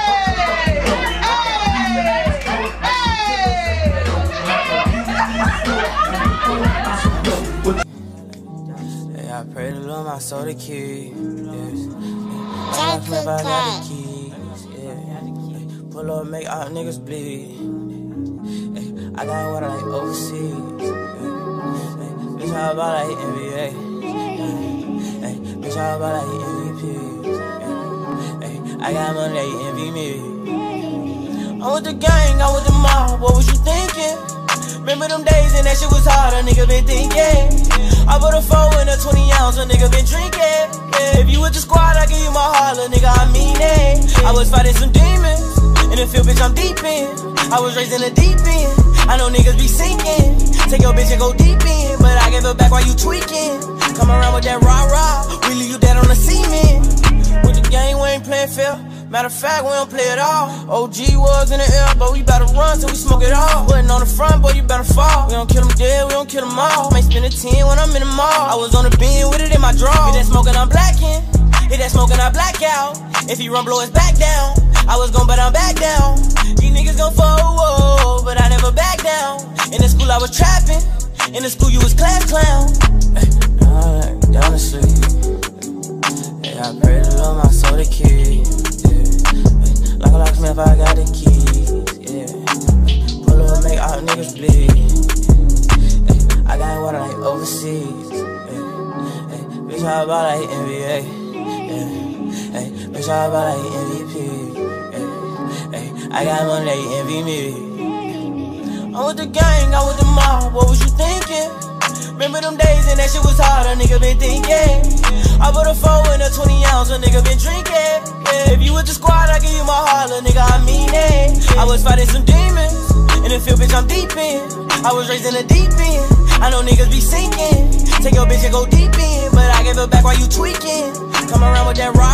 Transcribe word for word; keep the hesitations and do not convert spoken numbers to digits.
I pray to Lord my soul to keep. Yes. I got the keys. Yeah. Pull up, make all niggas bleed. Ay, I got water like overseas. Ay, bitch, how about like N B A? Ay, bitch, how about like M V P? Ay, I got money, they envy me. I'm with the gang, I'm with the mob. What was you thinking? Remember them days and that shit was hard, a nigga been thinking. I put a four in a twenty ounce, a nigga been drinking. Yeah, if you with the squad, I give you my heart, little nigga, I mean it. I was fighting some demons, in the field, bitch, I'm deep in. I was raised in the deep end, I know niggas be sinking. Take your bitch and go deep in, but I give her back while you tweaking. Come around with that rah-rah, we leave you dead on the cement. With the gang, we ain't playing fair. Matter of fact, we don't play it all. O G was in the air, but we bout to run till we smoke it all. Putting on the front, boy, you better fall. We don't kill them dead, we don't kill them all. Might spend a ten when I'm in the mall. I was on the beam with it in my draw. Hit that smoking, I'm blacking. Hit that smoking, I black out. If he run, blow his back down. I was gon' but I'm back down. These niggas gon' fall, but I never back down. In the school, I was trapping. In the school, you was class clown. Hey, down to sleep. Hey, I pray to Lord my soul to keep. Like a locksmith, I got the keys, yeah. Pull up, make all niggas bleed. Ay, I got water like overseas. Ay, ay, bitch, how about like N B A? Yeah. Ay, bitch, how about like M V P? Ay, ay, I got money, they envy me. I'm with the gang, I'm with the mob. What was you thinking? Remember them days and that shit was hard, a nigga been thinking. I put a four in a twenty ounce, a nigga been drinking. Yeah, if you with the squad, I give you my heart, little nigga, I mean it. I was fighting some demons, in the field, bitch, I'm deep in. I was raised in the deep end, I know niggas be sinking. Take your bitch and go deep in, but I give her back while you tweaking. Come around with that rock.